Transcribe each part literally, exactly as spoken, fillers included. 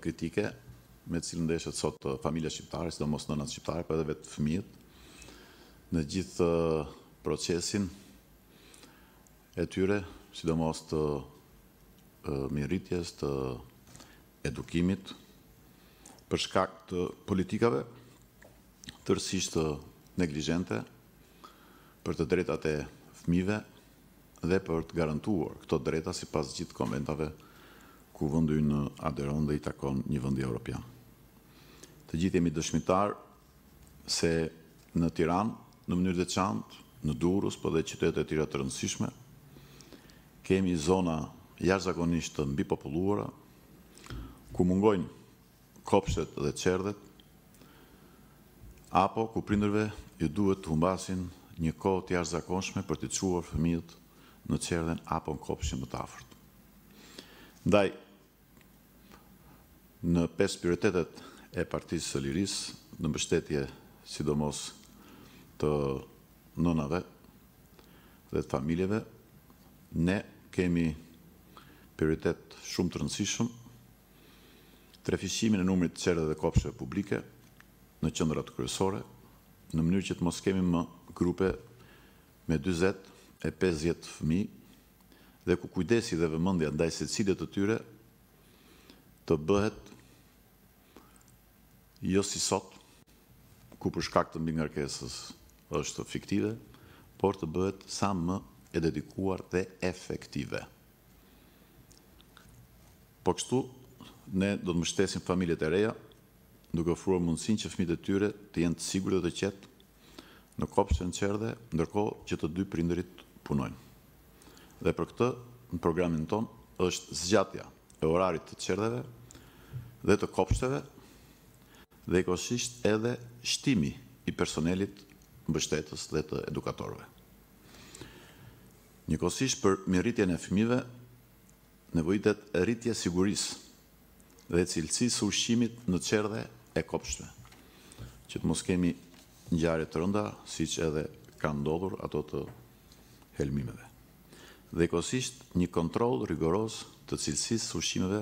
kritike me të cilën ndeshet sot familja shqiptare, sidomos nënat shqiptare, por edhe vetë fëmijët, në gjithë procesin e tyre, sidomos të mirëritjes, të edukimit, për shkak të politikave tërësisht neglizhente për të drejtat e fëmijëve dhe për të garantuar këto drejta sipas gjithë konventave ku vendi ynë aderon dhe i takon një vendi evropian. Të gjithë jemi dëshmitar se në Tiranë, në mënyrë të veçantë, në Durrës, po dhe qytete të tjera të rëndësishme, kemi zona jashtëzakonisht të mbipopulluara, ku mungojnë kopshtet dhe qerdhet, apo ku prindërve ju duhet të humbasin një kohë të jashtëzakonshme për të çuar fëmijët në qerdhen apo në kopshin më të afërt. Ndaj, në pesë prioritetet e Partisë së Lirisë, në mbështetje sidomos të nënave dhe të familjeve, ne kemi prioritet shumë të rëndësishëm, trefishimin e numrit të qerdheve dhe kopsheve publike në qendrat kryesore, në mënyrë që të mos kemi më grupe me dyzet e pesëdhjetë fëmijë dhe ku kujdesi dhe vëmendja ndaj secilit të tyre të bëhet jo si sot, ku për shkak të mbingarkesës është fiktive, por të bëhet sa më e dedikuar dhe efektive. Po kështu, ne do të mbështesim familjet e reja, duke ofruar mundësinë që fëmijët e tyre të jenë të sigurt dhe të qetë në kopshte në qerdhe, ndërkohë që të dy prindërit punojnë. Dhe për këtë, në programin ton është zgjatja e orarit të qerdheve dhe të kopshteve dhe ekosisht edhe shtimi i personelit mbështetës dhe të edukatorëve. Njëkohësisht për mirëritjen e fëmijëve nevojitet rritje sigurisë dhe cilësisë së ushqimit në qerdhe e kopshteve, që të mos kemi ngjarje të rënda, siç edhe kanë ndodhur ato të helmimeve. Dhe ekosisht një kontroll rigoroz të cilësisë së ushqimeve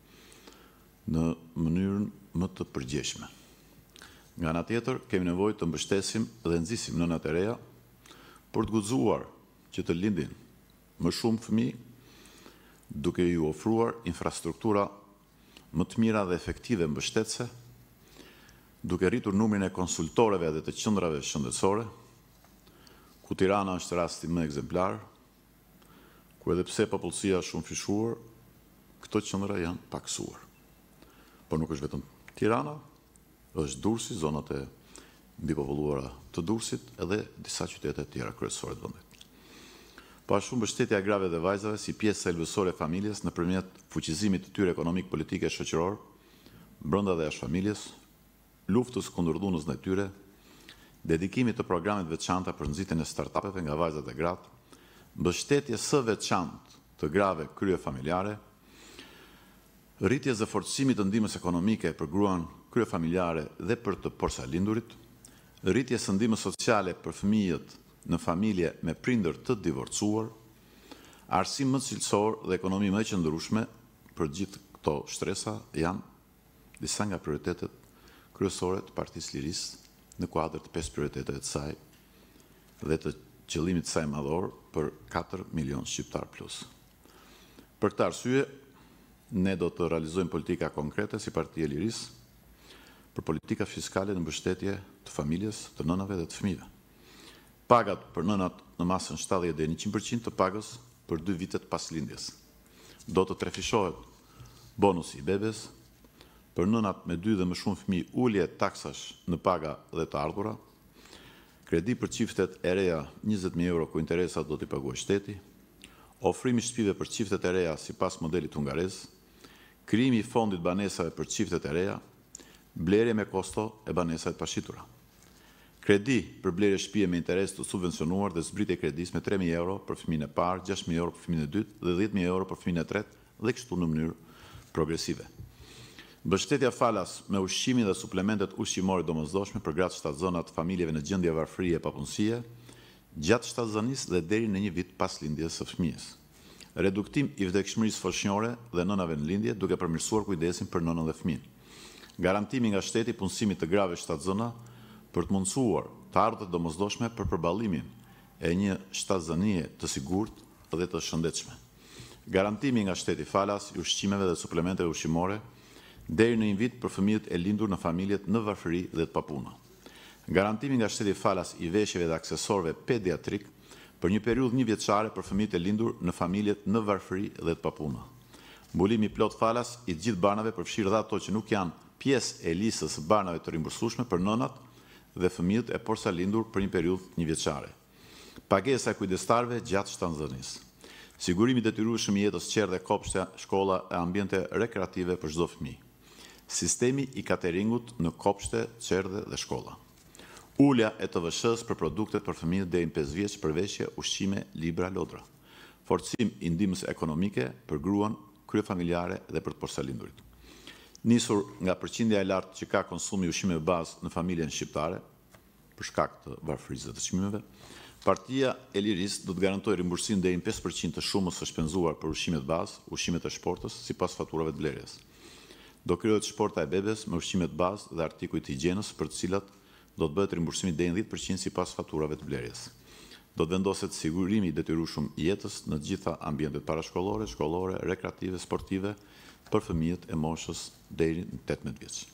në mënyrën më të përgjeshme. Nga ana tjetër, kemi nevojë të mbështesim dhe nxisim nënat e reja për të guxuar që të lindin më shumë fëmijë, duke ju ofruar infrastruktura më të mira dhe efektive mbështetëse, duke rritur numrin e konsultorëve dhe të qendrave shëndetësore, ku Tirana është rasti më ekzemplar, ku edhe pse popullsia është shumë fishuar, këto qendra janë paksuar. Por nuk është vetëm Tirana, është Durrësi, zonat e mbipopulluara të Durrësit, edhe disa qytete të tjera kryesore të vendit. Po ashtu mbështetja e grave dhe vajzave si pjesë thelbësore e familjes nëpërmjet fuqizimit të tyre ekonomik, politik e shoqëror, brenda dhe jashtë familjes, luftës kundër dhunës ndaj tyre, dedikimit të programeve të veçanta për nxitjen e startupeve nga vajzat e gratë, mbështetje së veçantë të grave kryefamiljare, rritjes dhe forcimit të ndihmës ekonomike për gruan kryefamiljare dhe për të porsalindurit, rritjes së ndihmës sociale për fëmijët në familje me prindër të divorcuar, arsim më cilësor dhe ekonomi më e qëndrueshme për gjithë këto shtresa janë disa nga prioritetet kryesore të Partisë Lirisë në kuadër të pesë prioriteteve të saj dhe të qëllimit të saj madhor për katër milion shqiptar plus. Për këtë arsye, ne do të realizojmë politika konkrete si Partia e Lirisë për politika fiskale në mbështetje të familjes, të nënave dhe të fëmijëve. Pagat për nënat në masën shtatëdhjetë deri në njëqind përqind të pagës për dy vitet pas lindjes. Do të trefishohet bonusi i bebes, për nënat me dy dhe më shumë fëmijë ulje taksash në paga dhe të ardhura, kredi për çiftet e reja njëzet mijë euro ku interesat do t'i paguajë shteti, ofrimi shtëpive për çiftet e reja sipas modelit hungarez, krijimi i fondit banesave për çiftet e reja, blerje me kosto e banesave të pashitura. Kredi për blerje shtëpie me interes të subvencionuar dhe zbritje e kredisë me tre mijë euro për fëmijën e parë, gjashtë mijë euro për fëmijën e dytë dhe dhjetë mijë euro për fëmijën e tretë dhe kështu në mënyrë progresive. Mbështetja falas me ushqimin dhe suplementet ushqimore domosdoshme për gratë shtatzëna të familjeve në gjendje varfërie e papunësie, gjatë shtatëzanisë dhe deri në një vit pas lindjes së fëmijës. reduktim i vdekshmërisë foshnjore dhe nënave në lindje, duke përmirësuar kujdesin për nënën dhe fëmijën. Garantimi nga shteti punësimit të grave shtatzëna për të mundësuar të ardhët domosdoshme për përballimin e një shtatzënie të sigurt dhe të shëndetshme. Garantimi nga shteti falas i ushqimeve dhe suplementeve ushqimore deri në një vit për fëmijët e lindur në familjet në varfëri dhe të papuna. Garantimi nga shteti falas i veshjeve dhe aksesorëve pediatrik për një periudhë një vjeçare për fëmijët e lindur në familjet në varfëri dhe të papuna. Mbulimi plot falas i gjithë banave përfshirë dhe ato që nuk janë pjesë e listës së banave të rimbursueshme për nënat dhe fëmijët e porsa lindur për një periudhë një vjeçare. Pagesa e kujdestarëve gjatë shtanzënisë. Sigurimi detyrueshëm i jetës qerë dhe kopshte, shkolla e ambiente rekreative për çdo fëmijë. Sistemi i cateringut në kopshte, qerdhe dhe shkolla. Ulja e T V S-s për produktet për fëmijët deri në pesë vjeç për veshje, ushqime, libra, lodra. Forcim i ndihmës ekonomike për gruan kryefamiljare dhe për të porsalindurit. Nisur nga përqindja e lartë që ka konsumi ushqimeve bazë në familjen shqiptare, për shkak të varfërisë dhe të çmimeve, Partia e Lirisë do të garantojë rimbursimin deri në pesë përqind të shumës së shpenzuar për ushqimet bazë, ushqimet e shportës, sipas faturave të blerjes. Do krijohet shporta e bebes me ushqimet bazë dhe artikujt të higjienës për të cilat do të bëhet rimbursimi deri në dhjetë përqind sipas faturave të blerjes. Do të vendoset sigurimi i detyrueshëm i jetës në të gjitha ambientet parashkollore, shkollore, rekreative, sportive për fëmijët e moshës deri në tetëmbëdhjetë vjeç.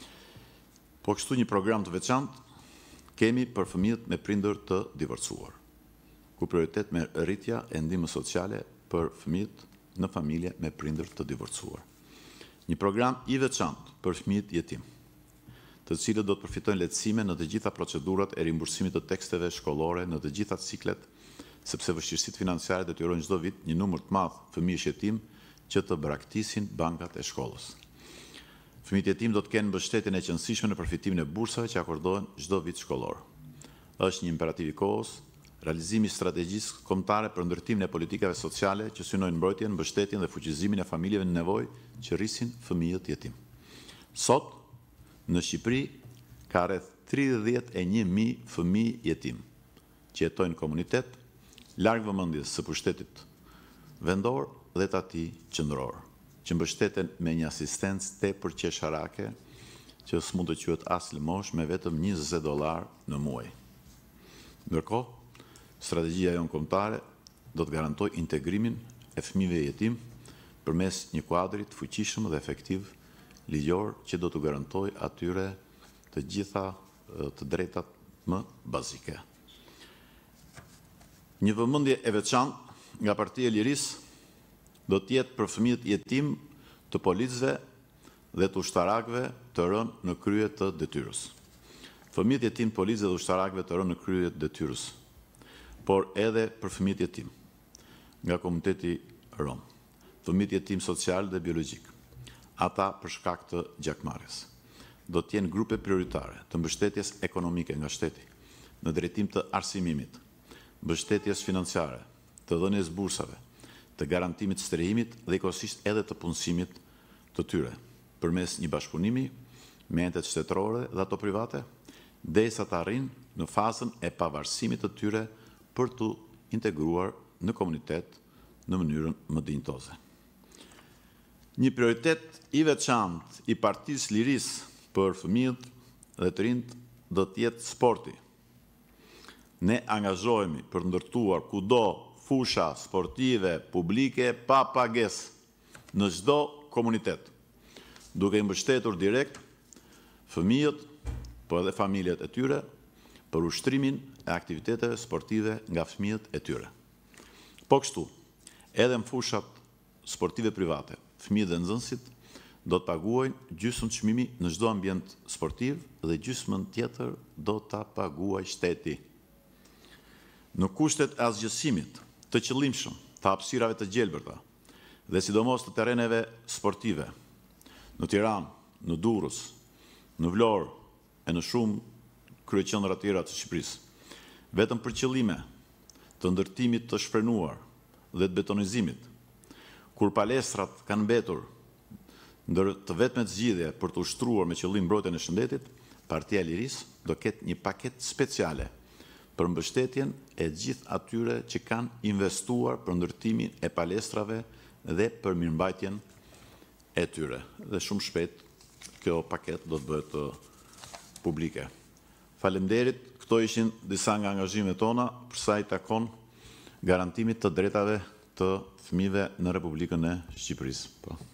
Po kështu një program të veçantë kemi për fëmijët me prindër të divorcuar, ku prioritet me rritja e ndihmës sociale për fëmijët në familje me prindër të divorcuar. Një program i veçantë për fëmijët jetim, të cilët do të përfitojnë lehtësime në të gjitha procedurat e rimbursimit të teksteve shkollore në të gjitha ciklet, sepse vështirësitë financiare detyrojnë çdo vit një numër të madh fëmijësh jetim që të braktisin bankat e shkollës. Fëmijët jetim do të kenë mbështetjen e qëndrueshme në përfitimin e bursave që akordohen çdo vit shkollor. Është një imperativ i kohës realizimi i strategjisë kombëtare për ndërtimin e politikave sociale që synojnë mbrojtjen, mbështetjen dhe fuqizimin e familjeve në nevojë që rrisin fëmijët jetim. Sot në Shqipëri ka rreth tridhjetë e një mijë fëmijë jetim që jetojnë në komunitet larg vëmendjes së pushtetit vendor dhe të atij qendror, që mbështeten me një asistencë tepër qesharake që s'mund të quhet as lëmosh me vetëm njëzet dollar në muaj. Ndërkohë, strategjia jonë kombëtare do të garantojë integrimin e fëmijëve jetim përmes një kuadri të fuqishëm dhe efektiv ligjor që do të garantojë atyre të gjitha të drejtat më bazike. Një vëmendje e veçantë nga Partia e Lirisë do të jetë për fëmijët jetim të policëve dhe të ushtarakëve të rënë në krye të detyrës. Fëmijët jetim të policëve dhe ushtarakëve të rënë në krye të detyrës, por edhe për fëmijët jetim nga komuniteti rom, fëmijët jetim social dhe biologjik, ata për shkak të gjakmarrjes. Do të jenë grupe prioritare të mbështetjes ekonomike nga shteti në drejtim të arsimimit, mbështetjes financiare, të dhënies bursave, të garantimit të strehimit dhe ekosisht edhe të punësimit të tyre, përmes një bashkëpunimi me entet shtetërore dhe ato private, derisa të arrijnë në fazën e pavarësimit të tyre për të integruar në komunitet në mënyrën më dinjitoze. Një prioritet i veçantë i Partisë Lirisë për fëmijët dhe të rinjt do të jetë sporti. Ne angazhohemi për të ndërtuar kudo fusha sportive publike pa pagesë në çdo komunitet, duke i mbështetur direkt fëmijët, po edhe familjet e tyre për ushtrimin e aktiviteteve sportive nga fëmijët e tyre. Po kështu, edhe në fushat sportive private, fëmijët dhe nxënësit do të paguajnë gjysmën çmimi në çdo ambient sportiv dhe gjysmën tjetër do ta paguajë shteti. Në kushtet e asgjësimit të qëllimshëm të hapësirave të gjelbërta dhe sidomos të terreneve sportive në Tiranë, në Durrës, në Vlorë e në shumë kryeqendra të tjera të Shqipërisë, vetëm për qëllime të ndërtimit të shprenuar dhe të betonizimit, kur palestrat kanë mbetur ndër të vetmet zgjidhje për të ushtruar me qëllim mbrojtjen e shëndetit, Partia e Lirisë do ketë një paketë speciale për mbështetjen e gjithë atyre që kanë investuar për ndërtimin e palestrave dhe për mirëmbajtjen e tyre. Dhe shumë shpejt kjo paket do të bëhet publike. Faleminderit, këto ishin disa nga angazhimet tona për sa i takon garantimit të drejtave të fëmijëve në Republikën e Shqipërisë. Po.